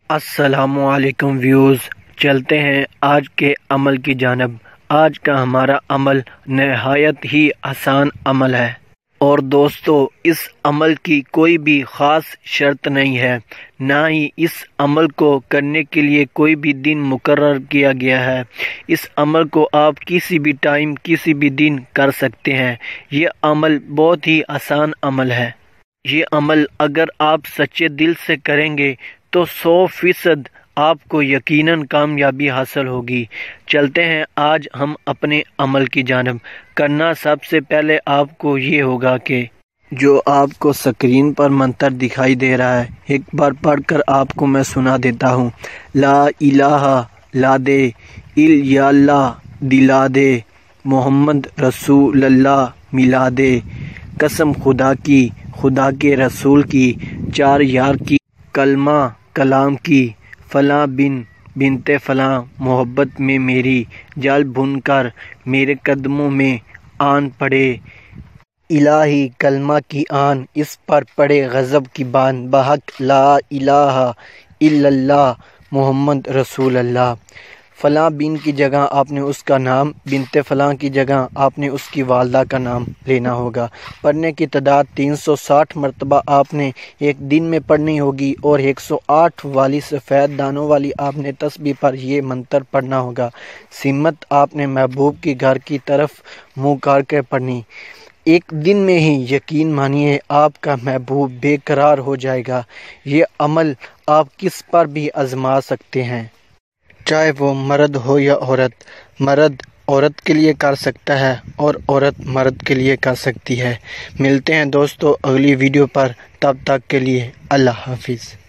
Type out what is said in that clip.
السلام علیکم ویوز، چلتے ہیں آج کے عمل کی جانب۔ آج کا ہمارا عمل نہایت ہی آسان عمل ہے، اور دوستو اس عمل کی کوئی بھی خاص شرط نہیں ہے، نہ ہی اس عمل کو کرنے کے لیے کوئی بھی دن مقرر کیا گیا ہے۔ اس عمل کو آپ کسی بھی ٹائم کسی بھی دن کر سکتے ہیں۔ یہ عمل بہت ہی آسان عمل ہے۔ یہ عمل اگر آپ سچے دل سے کریں گے تو 100% آپ کو یقیناً کامیابی حاصل ہوگی۔ چلتے ہیں آج ہم اپنے عمل کی جانب۔ کرنا سب سے پہلے آپ کو یہ ہوگا کہ جو آپ کو سکرین پر منتر دکھائی دے رہا ہے، ایک بار پڑھ کر آپ کو میں سنا دیتا ہوں۔ لا الہ لا دے الا یا اللہ دلا دے، محمد رسول اللہ ملا دے، قسم خدا کی، خدا کے رسول کی، 4 یار کی، کلمہ کلام کی، فلاں بن بنتے فلاں محبت میں میری، جل بھن کر میرے قدموں میں آن پڑے، الہی کلمہ کی آن اس پر پڑے غضب کی بان، بحق لا الہ الا اللہ محمد رسول اللہ۔ فلاں بن کی جگہ آپ نے اس کا نام، بنت فلاں کی جگہ آپ نے اس کی والدہ کا نام لینا ہوگا۔ پڑھنے کی تعداد 360 مرتبہ آپ نے ایک دن میں پڑھنی ہوگی، اور 108 والی سفید دانوں والی آپ نے تسبیح پر یہ منتر پڑھنا ہوگا۔ سمت آپ نے محبوب کی گھر کی طرف منہ کر کے پڑھنی۔ ایک دن میں ہی یقین مانیے آپ کا محبوب بے قرار ہو جائے گا۔ یہ عمل آپ کس پر بھی آزما سکتے ہیں، چاہے وہ مرد ہو یا عورت۔ مرد عورت کے لیے کر سکتا ہے اور عورت مرد کے لیے کر سکتی ہے۔ ملتے ہیں دوستو اگلی ویڈیو پر، تب تک کے لیے اللہ حافظ۔